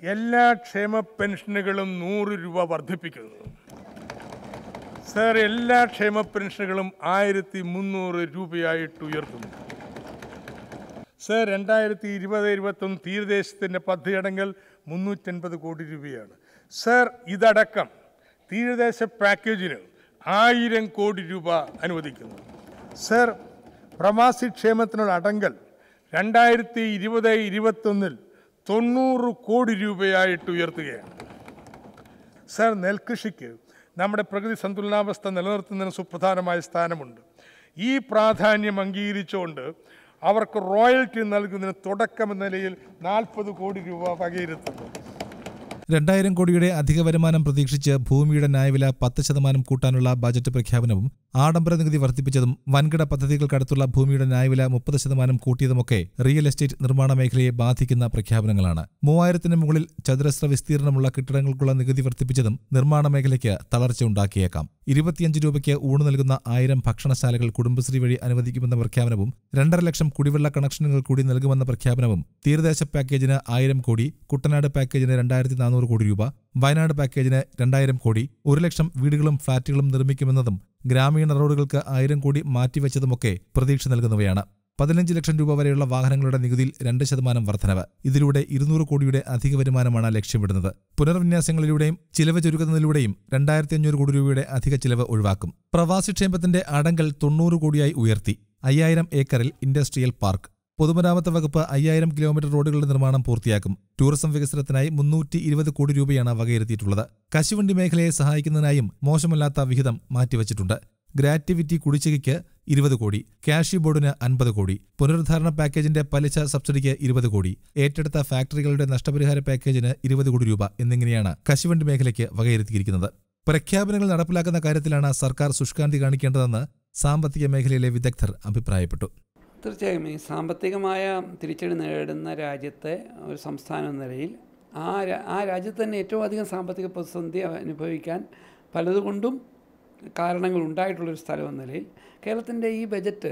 എല്ലാ ക്ഷേമ പെൻഷനുകളും 100 രൂപ വർദ്ധിപ്പിക്കുന്നു. സർ, എല്ലാ ക്ഷേമ പെൻഷനുകളും 1300 രൂപയായിട്ട് ഉയർത്തുന്നു. സർ, 2020-21 തീരദേശത്തിൻ്റെ പദ്ധതിയടങ്കൽ 350 കോടി രൂപയാണ്. സർ, ഇതടക്കം തീരദേശ പാക്കേജിന് 1000 കോടി രൂപ അനുവദിക്കുന്നു. സർ, പ്രവാസി ക്ഷേമത്തിനുള്ള അടങ്കൽ 2020-21 90 കോടി രൂപയായിട്ട് ഉയർത്തുകയാണ്. സർ, നെൽകൃഷിക്ക് നമ്മുടെ പ്രകൃതി സന്തുലനാവസ്ഥ നിലനിർത്തുന്നതിന് സുപ്രധാനമായ സ്ഥാനമുണ്ട്. ഈ പ്രാധാന്യം അംഗീകരിച്ചുകൊണ്ട് അവർക്ക് റോയൽറ്റി നൽകുന്നതിന് തുടക്കമെന്ന നിലയിൽ 40 കോടി രൂപ വകയിരുത്തുന്നു. 2000 കോടിയുടെ അധിക വരുമാനം പ്രതീക്ഷിച്ച് ഭൂമിയുടെ ന്യായവില 10% കൂട്ടാനുള്ള ബജറ്റ് പ്രഖ്യാപനവും ആഡംബര നികുതി വർദ്ധിപ്പിച്ചതും വൻകിട പദ്ധതികൾക്കടുത്തുള്ള ഭൂമിയുടെ ന്യായവില 30% കൂട്ടിയതുമൊക്കെ റിയൽ എസ്റ്റേറ്റ് നിർമ്മാണ മേഖലയെ ബാധിക്കുന്ന പ്രഖ്യാപനങ്ങളാണ്. 3000-ന് മുകളിൽ ചതുരശ്ര വിസ്തീർണമുള്ള കെട്ടിടങ്ങൾക്കുള്ള നികുതി വർദ്ധിപ്പിച്ചതും നിർമ്മാണ മേഖലയ്ക്ക് തളർച്ച ഉണ്ടാക്കിയേക്കാം. 25 രൂപയ്ക്ക് ഊണ് നൽകുന്ന 1000 ഭക്ഷണശാലകൾ കുടുംബശ്രീ വഴി അനുവദിക്കുമെന്ന പ്രഖ്യാപനവും 2.5 ലക്ഷം കുടിവെള്ള കണക്ഷനുകൾ കൂടി നൽകുമെന്ന പ്രഖ്യാപനവും തീരദേശ പാക്കേജിന് 1000 കോടി, കുട്ടനാട് പാക്കേജിന് 2400 കോടി രൂപ, വയനാട് പാക്കേജിന് 2000 കോടി, 1 ലക്ഷം വീടുകളും ഫ്ളാറ്റുകളും നിർമ്മിക്കുമെന്നതും ഗ്രാമീണ റോഡുകൾക്ക് 1000 കോടി മാറ്റിവെച്ചതുമൊക്കെ പ്രതീക്ഷ നൽകുന്നവയാണ്. 15 ലക്ഷം രൂപ വരെയുള്ള വാഹനങ്ങളുടെ നികുതിയിൽ 2% വർധനവ്. ഇതിലൂടെ 200 കോടിയുടെ അധിക വരുമാനമാണ് ലക്ഷ്യമിടുന്നത്. പുനർവിന്യാസങ്ങളിലൂടെയും ചിലവ് ചുരുക്കുന്നതിലൂടെയും 2500 കോടി രൂപയുടെ അധിക ചിലവ് ഒഴിവാക്കും. പ്രവാസി ക്ഷേമത്തിന്റെ അടങ്കൽ 90 കോടിയായി ഉയർത്തി. 5000 ഏക്കറിൽ ഇൻഡസ്ട്രിയൽ പാർക്ക്. പൊതുമരാമത്ത് വകുപ്പ് 5000 കിലോമീറ്റർ റോഡുകളുടെ നിർമ്മാണം പൂർത്തിയാക്കും. ടൂറിസം വികസനത്തിനായി 320 കോടി രൂപയാണ് വകയിരുത്തിയിട്ടുള്ളത്. കശുവണ്ടി മേഖലയെ സഹായിക്കുന്നതിനായും മോശമല്ലാത്ത വിഹിതം മാറ്റിവച്ചിട്ടുണ്ട്. ഗ്രാറ്റുവിറ്റി കുടിശ്ശികയ്ക്ക് 20 കോടി, കാഷി ബോർഡിന് 50 കോടി, പുനരുദ്ധാരണ പാക്കേജിന്റെ പലിശ സബ്സിഡിക്ക് 20 കോടി, ഏറ്റെടുത്ത ഫാക്ടറികളുടെ നഷ്ടപരിഹാര പാക്കേജിന് 20 കോടി രൂപ എന്നിങ്ങനെയാണ് കശുവണ്ടി മേഖലയ്ക്ക് വകയിരുത്തിയിരിക്കുന്നത്. പ്രഖ്യാപനങ്ങൾ നടപ്പിലാക്കുന്ന കാര്യത്തിലാണ് സർക്കാർ ശുഷ്കാന്തി കാണിക്കേണ്ടതെന്ന് സാമ്പത്തിക മേഖലയിലെ വിദഗ്ധർ അഭിപ്രായപ്പെട്ടു. തീർച്ചയായും ഈ സാമ്പത്തികമായ തിരിച്ചടി നേരിടുന്ന രാജ്യത്തെ ഒരു സംസ്ഥാനം എന്ന നിലയിൽ ആ രാജ്യത്ത് തന്നെ ഏറ്റവും അധികം സാമ്പത്തിക പ്രതിസന്ധി അനുഭവിക്കാൻ പലതുകൊണ്ടും കാരണങ്ങൾ ഉണ്ടായിട്ടുള്ളൊരു സ്ഥലം എന്ന നിലയിൽ കേരളത്തിൻ്റെ ഈ ബജറ്റ്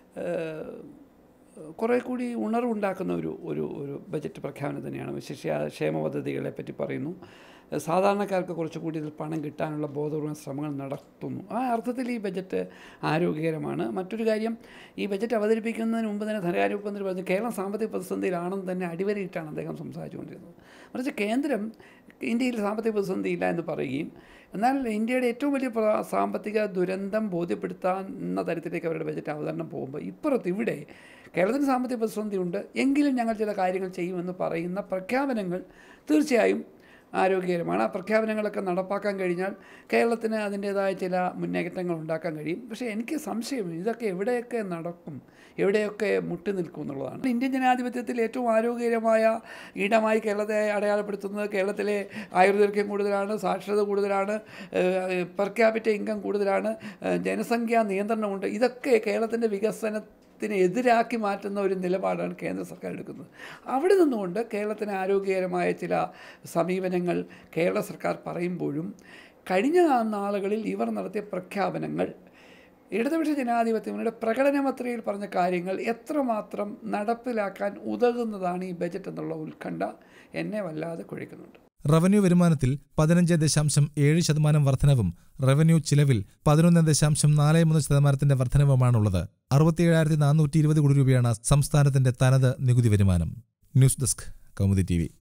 കുറേ കൂടി ഉണർവുണ്ടാക്കുന്ന ഒരു ബജറ്റ് പ്രഖ്യാപനം തന്നെയാണ്. വിശേഷ ക്ഷേമ പദ്ധതികളെ പറ്റി പറയുന്നു. സാധാരണക്കാർക്ക് കുറച്ചുകൂടി ഇതിൽ പണം കിട്ടാനുള്ള ബോധപൂർവ്വ ശ്രമങ്ങൾ നടത്തുന്നു. ആ അർത്ഥത്തിൽ ഈ ബജറ്റ് ആരോഗ്യകരമാണ്. മറ്റൊരു കാര്യം, ഈ ബജറ്റ് അവതരിപ്പിക്കുന്നതിന് മുമ്പ് തന്നെ ധനകാര്യ വകുപ്പ് മന്ത്രി പറഞ്ഞു കേരളം സാമ്പത്തിക പ്രതിസന്ധിയിലാണെന്ന് തന്നെ അടിവരയിട്ടാണ് അദ്ദേഹം സംസാരിച്ചുകൊണ്ടിരുന്നത്. മറിച്ച് കേന്ദ്രം ഇന്ത്യയിൽ സാമ്പത്തിക പ്രതിസന്ധി ഇല്ല എന്ന് പറയുകയും എന്നാൽ ഇന്ത്യയുടെ ഏറ്റവും വലിയ സാമ്പത്തിക ദുരന്തം ബോധ്യപ്പെടുത്താവുന്ന തരത്തിലേക്ക് അവരുടെ ബജറ്റ് അവതരണം പോകുമ്പോൾ ഇപ്പുറത്ത് ഇവിടെ കേരളത്തിന് സാമ്പത്തിക പ്രതിസന്ധിയുണ്ട് എങ്കിലും ഞങ്ങൾ ചില കാര്യങ്ങൾ ചെയ്യുമെന്ന് പറയുന്ന പ്രഖ്യാപനങ്ങൾ തീർച്ചയായും ആരോഗ്യകരമാണ്. ആ പ്രഖ്യാപനങ്ങളൊക്കെ നടപ്പാക്കാൻ കഴിഞ്ഞാൽ കേരളത്തിന് അതിൻ്റേതായ ചില മുന്നേറ്റങ്ങൾ ഉണ്ടാക്കാൻ കഴിയും. പക്ഷേ എനിക്ക് സംശയം ഇതൊക്കെ എവിടെയൊക്കെ നടക്കും, എവിടെയൊക്കെ മുട്ടി നിൽക്കും എന്നുള്ളതാണ്. ഇന്ത്യൻ ജനാധിപത്യത്തിൽ ഏറ്റവും ആരോഗ്യകരമായ ഇടമായി കേരളത്തെ അടയാളപ്പെടുത്തുന്നത് കേരളത്തിലെ ആയുർദൈർഘ്യം കൂടുതലാണ്, സാക്ഷരത കൂടുതലാണ്, പെർ ക്യാപിറ്റ ഇൻകം കൂടുതലാണ്, ജനസംഖ്യാ നിയന്ത്രണമുണ്ട്. ഇതൊക്കെ കേരളത്തിൻ്റെ എതിരാക്കി മാറ്റുന്ന ഒരു നിലപാടാണ് കേന്ദ്ര സർക്കാർ എടുക്കുന്നത്. അവിടെ നിന്നുകൊണ്ട് കേരളത്തിന് ആരോഗ്യകരമായ ചില സമീപനങ്ങൾ കേരള സർക്കാർ പറയുമ്പോഴും കഴിഞ്ഞ നാളുകളിൽ ഇവർ നടത്തിയ പ്രഖ്യാപനങ്ങൾ ഇടതുപക്ഷ ജനാധിപത്യങ്ങളുടെ പ്രകടനപത്രികയിൽ പറഞ്ഞ കാര്യങ്ങൾ എത്രമാത്രം നടപ്പിലാക്കാൻ ഉതകുന്നതാണ് ഈ ബജറ്റ് എന്നുള്ള ഉത്കണ്ഠ എന്നെ വല്ലാതെ കുഴയ്ക്കുന്നുണ്ട്. റവന്യൂ വരുമാനത്തിൽ 15.7% വർധനവും റവന്യൂ ചിലവിൽ 11.43% വർധനവുമാണുള്ളത്. 67,420 കോടി രൂപയാണ് സംസ്ഥാനത്തിന്റെ തനത് നികുതി വരുമാനം. News desk, Kaumudi TV.